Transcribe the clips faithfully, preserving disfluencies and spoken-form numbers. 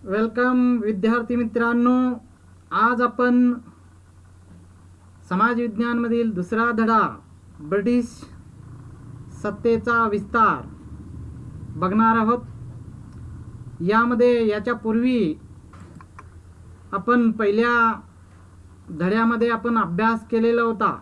Welcome विद्यार्थी मित्रांनो, आज आपण समाज विज्ञान मधील दुसरा धडा ब्रिटिश सत्तेचा विस्तार बघणार आहोत। यामध्ये याच्या पूर्वी आपण पहिल्या धड्यामध्ये आपण अभ्यास केलेला होता।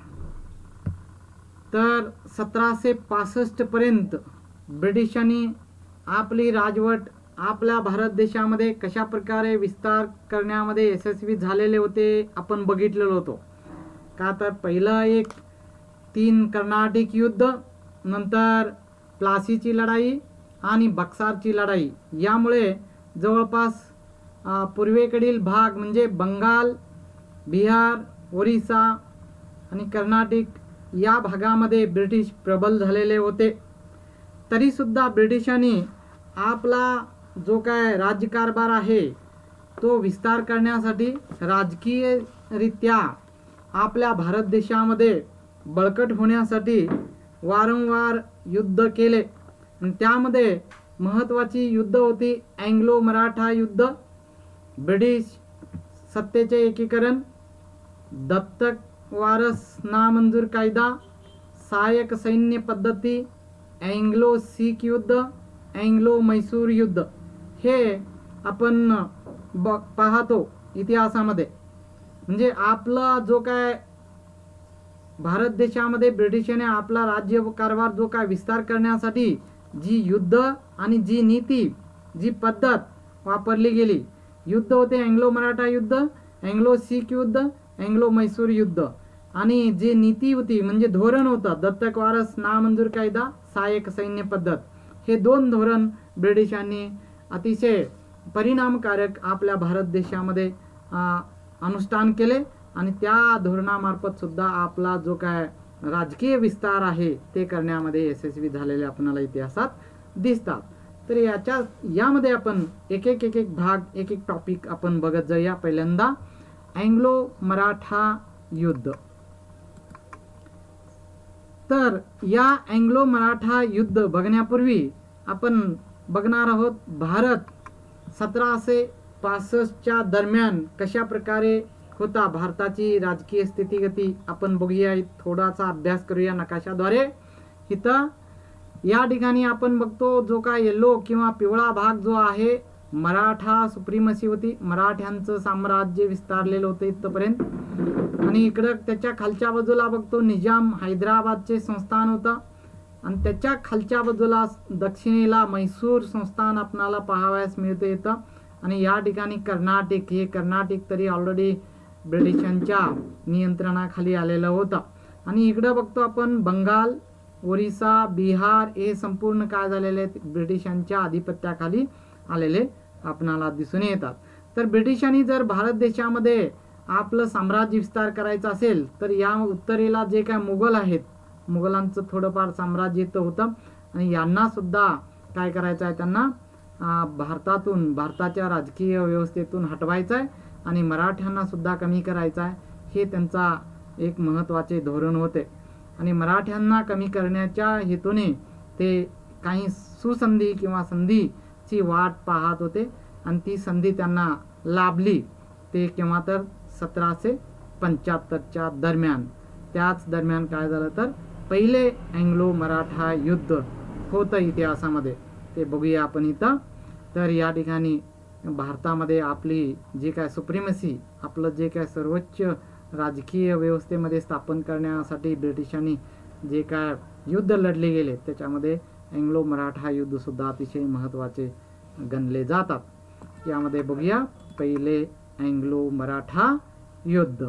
तर सतराशे पासष्ट पर्यंत ब्रिटिशांनी आपली राजवट आपल्या भारत देशामध्ये कशा प्रकारे विस्तार करण्यामध्ये यशस्वी झालेले होते आपण बघितलेलो होतो। का तर पहिलं एक तीन कर्नाटक युद्ध, नंतर प्लासीची लढाई आणि बक्सारची लढाई, यामुळे जवळपास पूर्वेकडील भाग म्हणजे बंगाल, बिहार, ओरिसा आणि कर्नाटक या भागामध्ये ब्रिटिश प्रबल झालेले होते। तरी सुद्धा ब्रिटिशांनी आपला जो काय राज्यकारभार आहे तो विस्तार करण्यासाठी राजकीयरित्या आपल्या भारत देशामध्ये बळकट होण्यासाठी वारंवार युद्ध केले। त्यामध्ये महत्त्वाची युद्ध होती अँग्लो मराठा युद्ध, ब्रिटिश सत्तेचे एकीकरण, दत्तक वारस नामंजूर कायदा, सहाय्यक सैन्य पद्धती, अँग्लो सीख युद्ध, अँग्लो मैसूर युद्ध, हे आपण ब पाहतो इतिहासामध्ये। म्हणजे आपला जो काय भारत देशामध्ये ब्रिटिशांनी आपला राज्यकारभार जो काय विस्तार करण्यासाठी जी युद्ध आणि जी नीती, जी पद्धत वापरली गेली, युद्ध होते अँग्लो मराठा युद्ध, अँग्लो सीख युद्ध, अँग्लो मैसूर युद्ध, आणि जी नीती होती म्हणजे धोरण होतं दत्तक वारस नामंजूर कायदा, सहाय्यक सैन्य पद्धत, हे दोन धोरण ब्रिटिशांनी अतिशय परिणामकारक आपल्या भारत देशामध्ये अनुष्ठान केले आणि त्या धोरणामार्फत सुद्धा आपला जो काय राजकीय विस्तार आहे ते करण्यामध्ये यशस्वी झालेले आपल्याला इतिहासात दिसतात। तर याच्या यामध्ये आपण एक एक एक एक भाग एक एक टॉपिक आपण बघत जाऊया। पहिल्यांदा अँग्लो मराठा युद्ध। तर या अँग्लो मराठा युद्ध बघण्यापूर्वी आपण बघणार आहोत भारत सतराशे पासष्टच्या दरम्यान कशा प्रकारे होता, भारताची राजकीय स्थितीगती आपण बघूया, थोडासा अभ्यास करूया नकाशाद्वारे। इथं या ठिकाणी आपण बघतो जो काय येलो किंवा पिवळा भाग जो आहे मराठा सुप्रीमसी होती, मराठ्यांचं साम्राज्य विस्तारलेलं होतं इथपर्यंत, आणि इकडं त्याच्या खालच्या बाजूला बघतो निजाम हैदराबादचे संस्थान होतं, आणि त्याच्या खालच्या बाजूला दक्षिणेला मैसूर संस्थान आपणाला पाहावयास मिळते येतं, आणि या ठिकाणी कर्नाटक, हे कर्नाटक तरी ऑलरेडी ब्रिटिशांच्या नियंत्रणाखाली आलेलं होतं, आणि इकडं बघतो आपण बंगाल, ओरिसा, बिहार हे संपूर्ण काय झालेले ब्रिटिशांच्या अधिपत्याखाली आलेले आपणाला दिसून येतात। तर ब्रिटिशांनी जर भारत देशामध्ये आपलं साम्राज्य विस्तार करायचं असेल तर या उत्तरेला जे काय मुघल आहेत, मुघलांचं थोडंफार साम्राज्य इथं होतं, आणि यांना सुद्धा काय करायचं आहे, त्यांना भारतातून भारताच्या राजकीय व्यवस्थेतून हटवायचं आहे आणि मराठ्यांना सुद्धा कमी करायचं आहे, हे त्यांचा एक महत्त्वाचे धोरण होते। आणि मराठ्यांना कमी करण्याच्या हेतूने ते काही सुसंधी किंवा संधीची वाट पाहत होते, आणि ती संधी त्यांना लाभली ते केव्हा तर सतराशे पंच्याहत्तरच्या दरम्यान। त्याच दरम्यान काय झालं तर पहिले अँग्लो मराठा युद्ध होतं इतिहासामध्ये, ते बघूया आपण इथं। तर या ठिकाणी भारतामध्ये आपली जे काय सुप्रीमसी, आपलं जे काय सर्वोच्च राजकीय व्यवस्थेमध्ये स्थापन करण्यासाठी ब्रिटिशांनी जे काय युद्ध लढले गेले त्याच्यामध्ये अँग्लो मराठा युद्ध सुद्धा अतिशय महत्त्वाचे गणले जातात। यामध्ये बघूया पहिले अँग्लो मराठा युद्ध।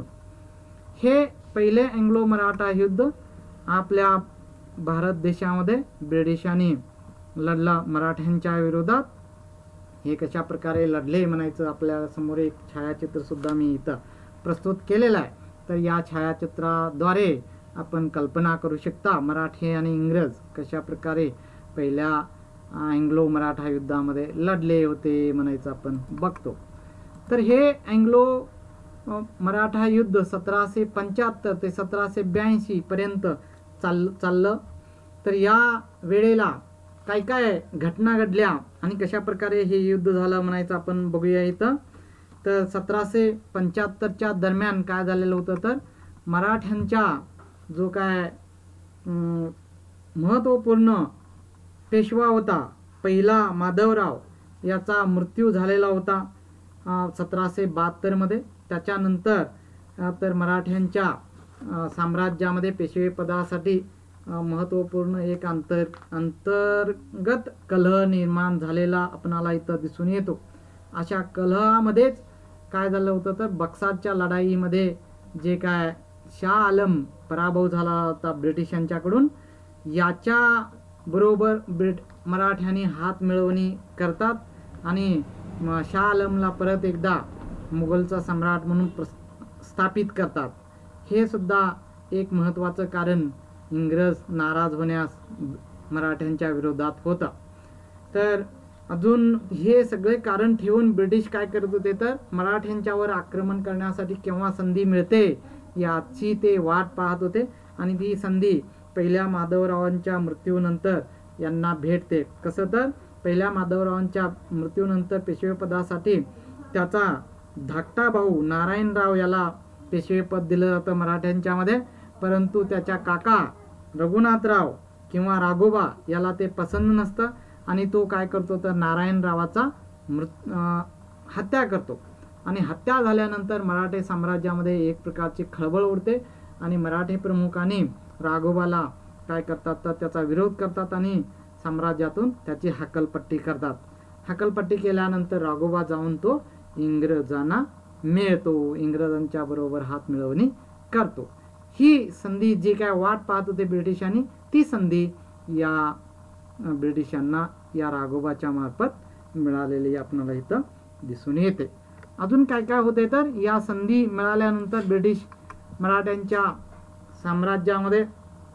हे पहिले अँग्लो मराठा युद्ध आपल्या भारत देशामध्ये ब्रिटिशांनी लढला मराठ्यांच्या विरोधात। हे कशा प्रकारे लढले म्हणायचं आपल्या समोर एक छायाचित्र सुद्धा मी इथं प्रस्तुत केलेलं आहे। तर या छायाचित्राद्वारे आपण कल्पना करू शकता मराठी आणि इंग्रज कशा प्रकारे पहिल्या अँग्लो मराठा युद्धामध्ये लढले होते म्हणायचं आपण बघतो। तर हे अँग्लो मराठा युद्ध सतराशे पंच्याहत्तर ते सतराशे ब्याऐंशी पर्यंत चाल चाललं। तर या वेळेला काय काय घटना घडल्या आणि कशा प्रकारे हे युद्ध झालं म्हणायचं आपण बघूया इथं. तर सतराशे पंच्याहत्तरच्या दरम्यान काय झालेलं होतं तर मराठ्यांच्या जो काय महत्त्वपूर्ण पेशवा होता पहिला माधवराव याचा मृत्यू झालेला होता सतराशे बहात्तरमध्ये. त्याच्यानंतर तर मराठ्यांच्या साम्राज्यामध्ये पेशवेपदासाठी महत्त्वपूर्ण एक अंतर अंतर्गत कलह निर्माण झालेला आपणाला इथं दिसून येतो. अशा कलहामध्येच काय झालं होतं तर बक्सारच्या लढाईमध्ये जे काय शाह आलम पराभव झाला होता ब्रिटिशांच्याकडून, याच्या बरोबर ब्रिट मराठ्यांनी हात मिळवणी करतात आणि शाह आलमला परत एकदा मुघलचा सम्राट म्हणून स्थापित करतात. हे सुद्धा एक महत्त्वाचं कारण इंग्रज नाराज होण्यास मराठ्यांच्या विरोधात होता. तर अजून हे सगळे कारण ठेवून ब्रिटिश काय करत होते तर मराठ्यांच्यावर आक्रमण करण्यासाठी केव्हा संधी मिळते याची ते वाट पाहत होते आणि ती संधी पहिल्या माधवरावांच्या मृत्यूनंतर यांना भेटते. कसं तर पहिल्या माधवरावांच्या मृत्यूनंतर पेशवेपदासाठी त्याचा धाकटा भाऊ नारायणराव याला पेशवेपद दिलं जातं मराठ्यांच्यामध्ये, परंतु त्याच्या काका रघुनाथराव किंवा राघोबा याला ते पसंत नसतं आणि तो काय करतो तर नारायणरावाचा मृत हत्या करतो. आणि हत्या झाल्यानंतर मराठे साम्राज्यामध्ये एक प्रकारची खळबळ उडते आणि मराठी प्रमुखांनी राघोबाला काय करतात तर त्याचा विरोध करतात आणि साम्राज्यातून त्याची हकलपट्टी करतात. हकलपट्टी केल्यानंतर राघोबा जाऊन तो इंग्रजांना मिळतो, इंग्रजांच्या बरोबर हात मिळवणी करतो. ही संधी जी काय वाट पाहत होते ब्रिटिशांनी, ती संधी या ब्रिटिशांना या राघोबाच्या मार्फत मिळालेली आपल्याला इथं दिसून येते. अजून काय काय होते तर या संधी मिळाल्यानंतर ब्रिटिश मराठ्यांच्या साम्राज्यामध्ये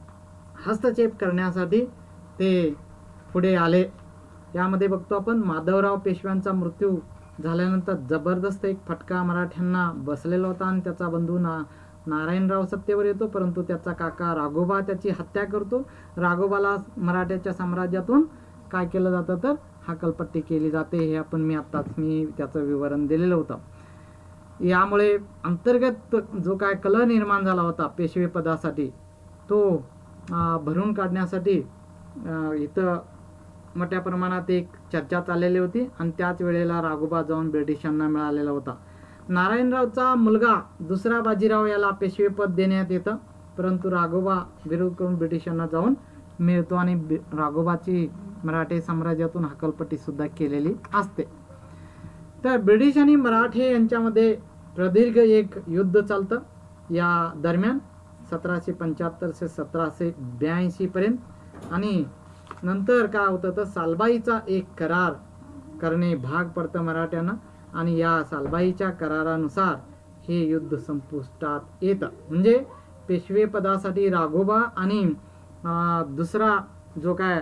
हस्तक्षेप करण्यासाठी ते पुढे आले. यामध्ये बघतो आपण माधवराव पेशव्यांचा मृत्यू झाल्यानंतर जबरदस्त एक फटका मराठ्यांना बसलेला होता आणि त्याचा बंधू ना नारायणराव सत्तेवर येतो, परंतु त्याचा काका राघोबा त्याची हत्या करतो. राघोबाला मराठ्याच्या साम्राज्यातून काय केलं जातं तर हकलपट्टी केली जाते. हे आपण मी आत्ताच मी त्याचं विवरण दिलेलं होतं. यामुळे अंतर्गत जो काय कलह निर्माण झाला होता पेशवेपदासाठी तो भरून काढण्यासाठी इथं मोठ्या प्रमाणात एक चर्चा चाललेली होती आणि त्याच वेळेला राघोबा जाऊन ब्रिटिशांना मिळालेला होता. नारायणरावचा मुलगा दुसरा बाजीराव याला पेशवेपद देण्यात येतं, परंतु राघोबा विरोध करून ब्रिटिशांना जाऊन मिळतो आणि राघोबाची मराठे साम्राज्यातून हकलपट्टी सुद्धा केलेली असते. तर ब्रिटिश आणि मराठे यांच्यामध्ये प्रदीर्घ एक युद्ध चालतं या दरम्यान सतराशे पंच्याहत्तर ते सतराशे ब्याऐंशी पर्यंत. आणि नंतर काय होतं तर सालबाईचा एक करार करणे भाग पडतं मराठ्यांना आणि या सालबाईच्या करारानुसार हे युद्ध संपुष्टात येतं. म्हणजे पेशवेपदासाठी राघोबा आणि दुसरा जो काय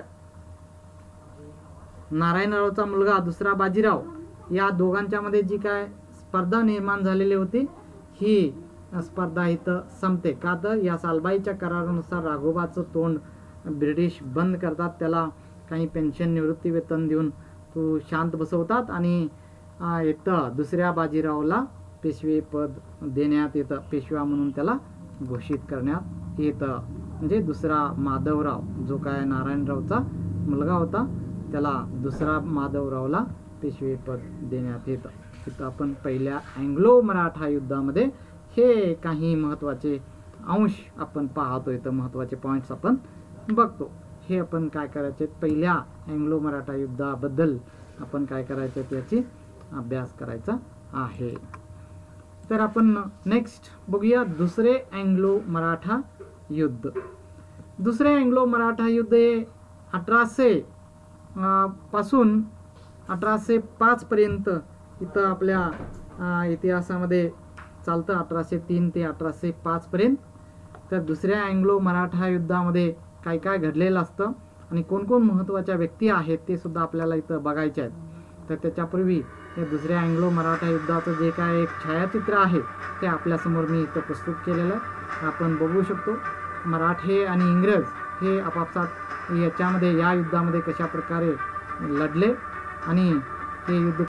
नारायणरावचा मुलगा दुसरा बाजीराव या दोघांच्या मध्ये जी काय स्पर्धा निर्माण झालेली होती ही स्पर्धा इथं संपते. का तर या सालबाईच्या करारानुसार राघोबाचं तोंड ब्रिटिश बंद करतात, त्याला काही पेन्शन निवृत्ती वेतन देऊन तो शांत बसवतात आणि इथं दुसऱ्या बाजीरावला पेशवे पद देण्यात येतं, पेशवा म्हणून त्याला घोषित करण्यात येतं. म्हणजे दुसरा माधवराव जो काय नारायणरावचा मुलगा होता त्याला दुसरा माधवरावला पेशवे पद देण्यात येतं. इथं आपण पहिल्या अँग्लो मराठा युद्धामध्ये हे काही महत्त्वाचे अंश आपण पाहतो, इथं महत्त्वाचे पॉईंट्स आपण बघतो. हे आपण काय करायचे पहिल्या अँग्लो मराठा युद्धाबद्दल आपण काय करायचं त्याची अभ्यास करायचा आहे. तर आपण नेक्स्ट बघूया दुसरे अँग्लो मराठा युद्ध. दुसरे अँग्लो मराठा युद्ध हे अठराशे पासून अठराशे पाच पर्यंत इथं आपल्या इतिहासामध्ये चालतं, अठराशे तीन ते अठराशे पाच पर्यंत. तर दुसऱ्या अँग्लो मराठा युद्धामध्ये काय काय घडलेलं असतं आणि कोण कोण महत्त्वाच्या व्यक्ती आहेत ते सुद्धा आपल्याला इथं बघायचे आहेत. तर त्याच्यापूर्वी हे दुसऱ्या अँग्लो मराठा युद्धाचं जे काय एक छायाचित्र आहे ते आपल्यासमोर मी इथं प्रस्तुत केलेलं आहे, आपण बघू शकतो. मराठे आणि इंग्रज हे आपापसात याच्यामध्ये या युद्धामध्ये कशा प्रकारे लढले आणि हे युद्ध